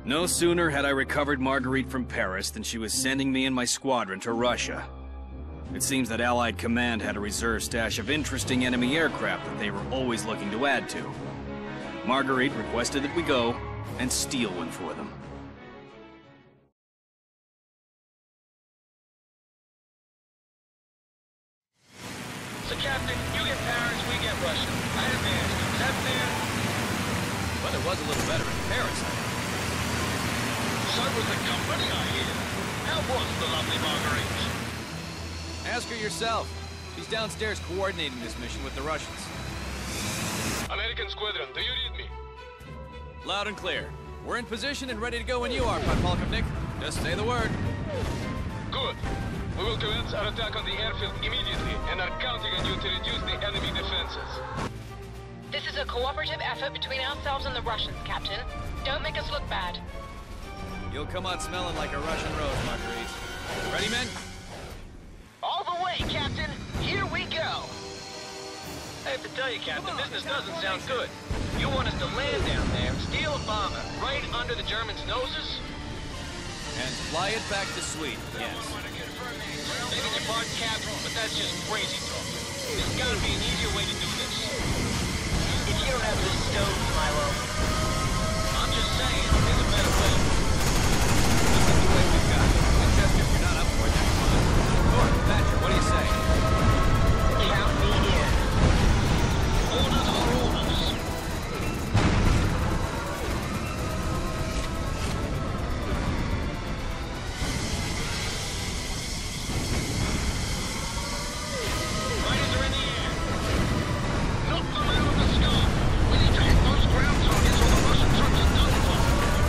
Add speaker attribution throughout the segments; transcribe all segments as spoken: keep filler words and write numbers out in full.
Speaker 1: No sooner had I recovered Marguerite from Paris than she was sending me and my squadron to Russia. It seems that Allied Command had a reserve stash of interesting enemy aircraft that they were always looking to add to. Marguerite requested that we go and steal one for them.
Speaker 2: So, Captain, you get Paris, we get Russia. I advance. Is that fair?
Speaker 1: Weather was a little better in Paris, I think.
Speaker 2: So was the company, I hear. How was the lovely Marguerite?
Speaker 1: Ask her yourself. She's downstairs coordinating this mission with the Russians.
Speaker 2: American Squadron, do you read me?
Speaker 1: Loud and clear. We're in position and ready to go when you are, Podpolkovnik. Just say the word.
Speaker 2: Good. We will commence our attack on the airfield immediately and are counting on you to reduce the enemy defenses.
Speaker 3: This is a cooperative effort between ourselves and the Russians, Captain. Don't make us look bad.
Speaker 1: You'll come out smelling like a Russian rose, Marguerite. Ready, men?
Speaker 2: All the way, Captain! Here we go! I have to tell you, Captain, business doesn't sound good. You want us to land down there, steal a bomber, right under the Germans' noses?
Speaker 1: And fly it back to Sweden, yes.
Speaker 2: Begging your pardon, Captain, but that's just crazy talk. There's gotta be an easier way to do this. If you don't have the stones, Milo. I'm just saying, there's a better way.
Speaker 1: This is the way we've got. Winchester, if you're not up for it, that's fine. Thor, Thatcher, what do you say?
Speaker 2: Count me in. Orders are orders. Fighters are in the air. Knock them out of the sky. We need to hit those ground targets or the Russian troops are done for.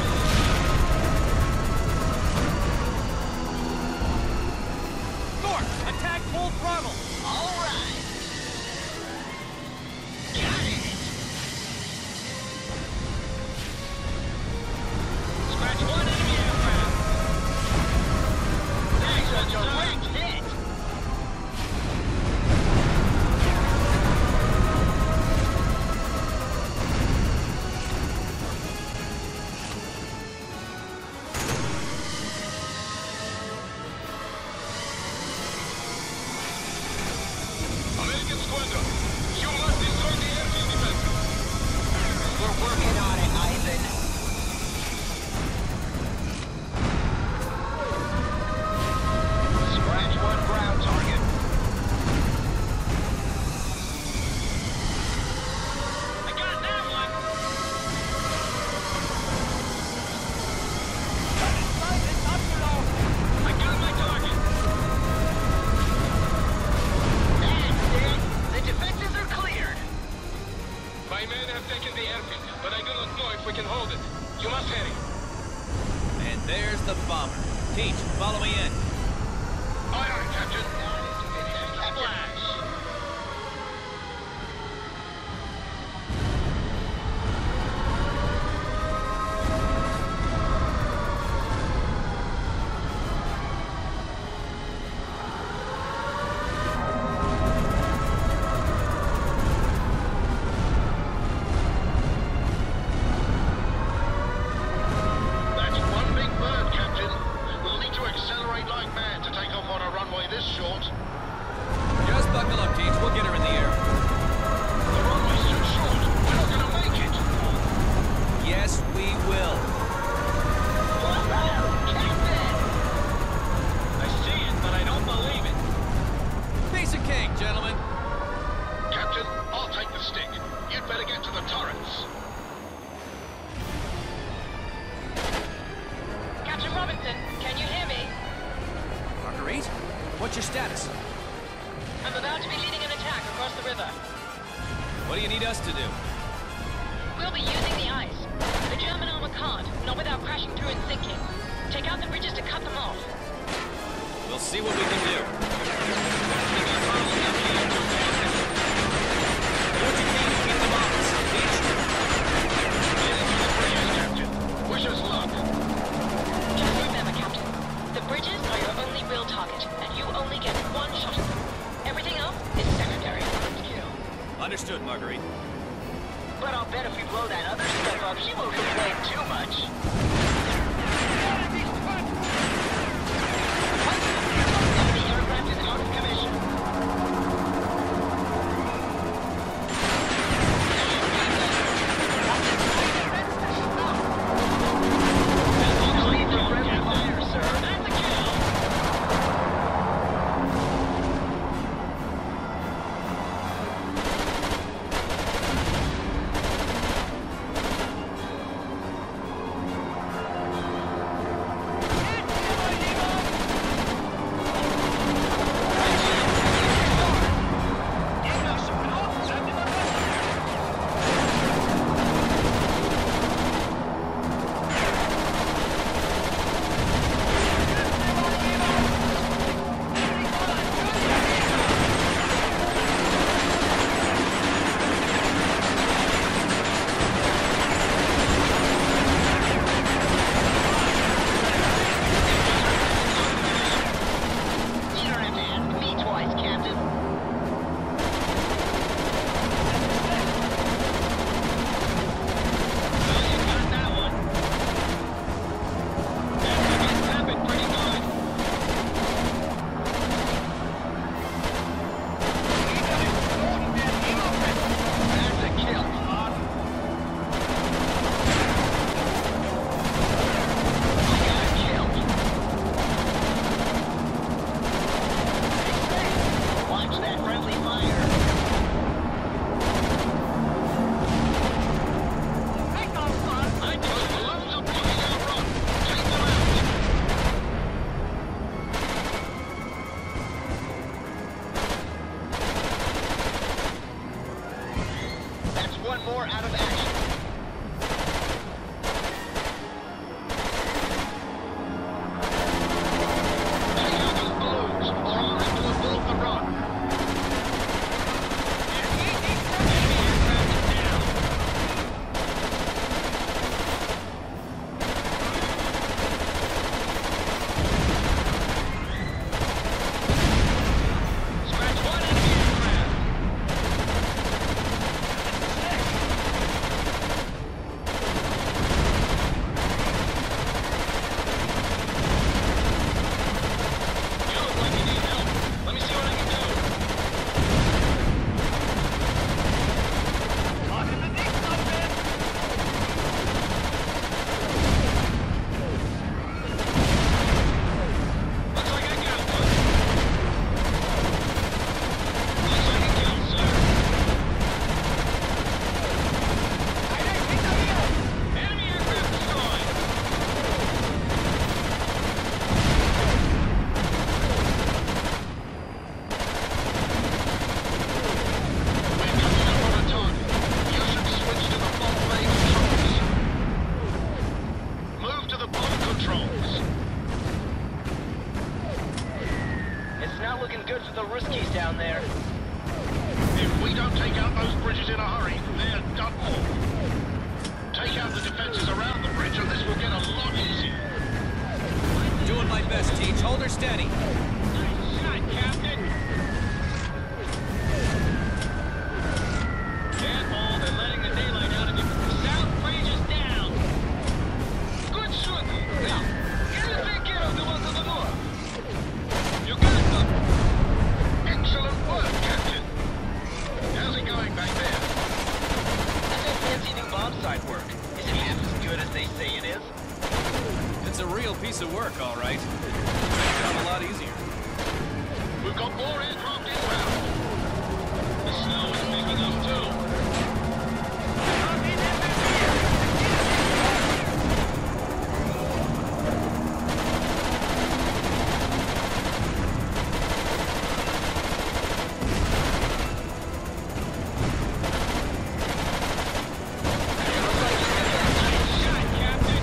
Speaker 1: Thor, attack full throttle!
Speaker 2: All right. Got it. Scratch one enemy aircraft. That's a direct hit. American Squadron, you must destroy the airfield defenses. We're working on it, Ivan. Scratch one ground target. I got that one. I got my target. That's it. The defenses are cleared. My men have taken the airfield, but I do not know if we can hold it. You must hurry.
Speaker 1: And there's the bomber. Teach, follow me in.
Speaker 2: Aye, aye, Captain. Splash. That's one big bird, Captain. We'll need to accelerate like mad to take off on a runway this short.
Speaker 1: Just buckle up, Teach. We'll get her in the air.
Speaker 2: The runway's too short. We're not gonna make it.
Speaker 1: Yes, we will.
Speaker 2: Captain! I see it, but I don't believe it.
Speaker 1: Piece of cake, gentlemen.
Speaker 2: Captain, I'll take the stick. You'd better get to the turrets.
Speaker 3: Captain Robinson, can you hear me?
Speaker 1: Marguerite, what's your status?
Speaker 3: I'm about to be leading an attack across the river.
Speaker 1: What do you need us to do?
Speaker 3: We'll be using the ice. The German armor can't, not without crashing through and sinking. Take out the bridges to cut them off.
Speaker 1: We'll see what we can do. What you need to keep them off us, Teach?
Speaker 2: Captain, wish us luck.
Speaker 3: Just remember, Captain, the bridges are your only real target, and you only get one shot at them. Everything else is secondary.
Speaker 1: Understood, Marguerite.
Speaker 2: But I'll bet if we blow that other stuff up, she won't complain too much. That's one more out of action. Take out those balloons, or I'll have to abort the run. Enemy aircraft is down. Scratch one enemy aircraft. You look like you need help. Let me see what I can do. Looks like I got one. Looks like a kill, sir. Enemy aircraft destroyed. We're coming up on a target. You should switch to the bomb bay controls. Move to the bomb controls. It's not looking good for the Ruskies down there. If we don't take out those bridges in a hurry, they're done for. Take out the defenses around the bridge and this will get a lot easier.
Speaker 1: Doing my best, Teach. Hold her steady.
Speaker 2: Nice shot, Captain. Careful, they're letting the daylight out of you. South bridge is down. Good shooting. Now, can you take care of the ones to the north? You got them. Excellent work, Captain. How's it going back there? That no fancy new bomb site work. Is it half as good as they say it is?
Speaker 1: It's a real piece of work, all right. Makes it a lot easier.
Speaker 2: We've got more aircraft inbound. The snow is picking up too. Nice shot, Captain.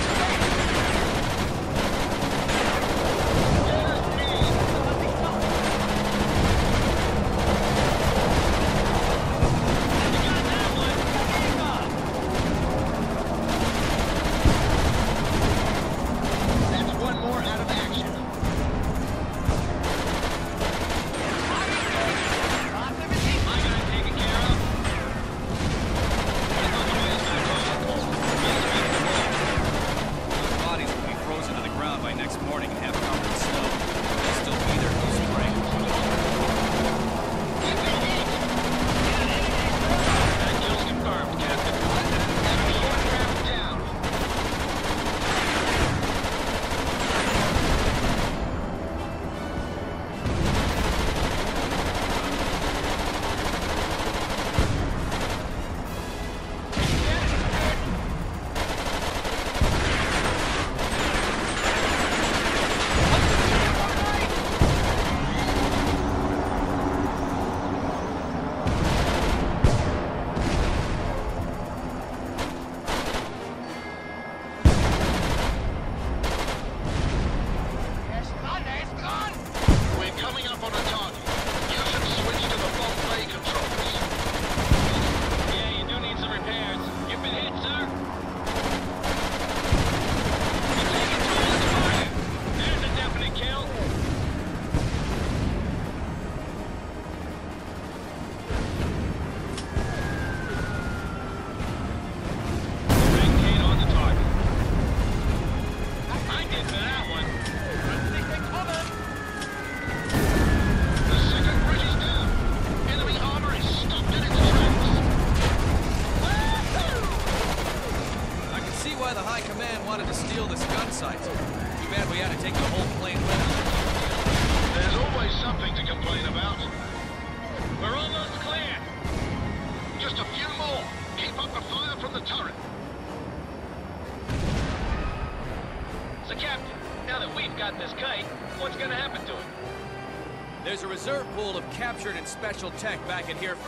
Speaker 2: What's gonna happen to it?
Speaker 1: There's a reserve pool of captured and special tech back at Hereford.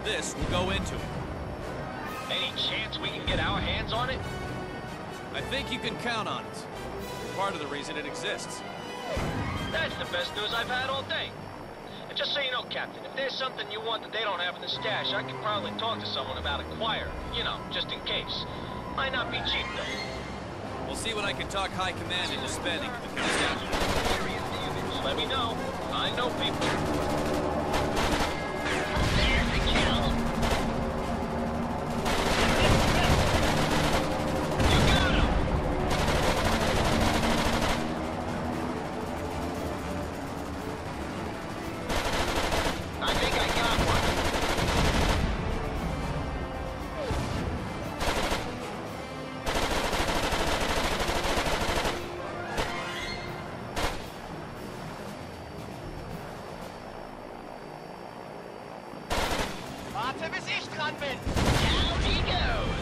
Speaker 1: this will go into it.
Speaker 2: Any chance we can get our hands on it?
Speaker 1: I think you can count on it. Part of the reason it exists.
Speaker 2: That's the best news I've had all day. And just so you know, Captain, if there's something you want that they don't have in the stash, I could probably talk to someone about acquiring. You know, just in case. Might not be cheap, though.
Speaker 1: We'll see what I can talk High Command into spending if it comes down to it.
Speaker 2: Just let me know. I know people. There's the kill. You got him! I think I got one.
Speaker 4: Warte, bis ich dran bin.
Speaker 2: Down he goes.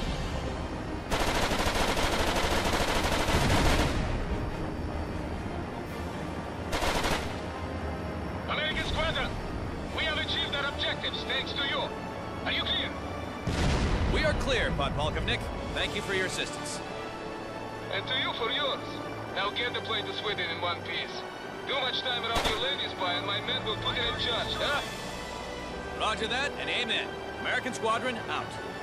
Speaker 2: American Squadron, we have achieved our objectives thanks to you. Are you clear?
Speaker 1: We are clear, Podpolkovnik. Thank you for your assistance.
Speaker 5: And to you for yours. Now get the plane to Sweden in one piece. Too much time around your ladies, spy, and my men will put it in charge, huh?
Speaker 1: Roger that, and amen. American Squadron, out.